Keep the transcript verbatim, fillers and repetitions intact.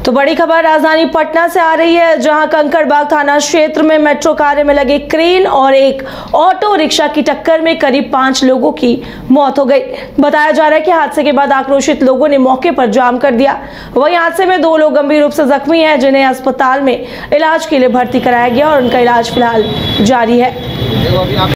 तो बड़ी खबर राजधानी पटना से आ रही है, जहां कंकड़बाग थाना क्षेत्र में मेट्रो कार्य में लगे क्रेन और एक ऑटो रिक्शा की टक्कर में करीब पांच लोगों की मौत हो गई। बताया जा रहा है कि हादसे के बाद आक्रोशित लोगों ने मौके पर जाम कर दिया। वहीं हादसे में दो लोग गंभीर रूप से जख्मी हैं, जिन्हें अस्पताल में इलाज के लिए भर्ती कराया गया और उनका इलाज फिलहाल जारी है।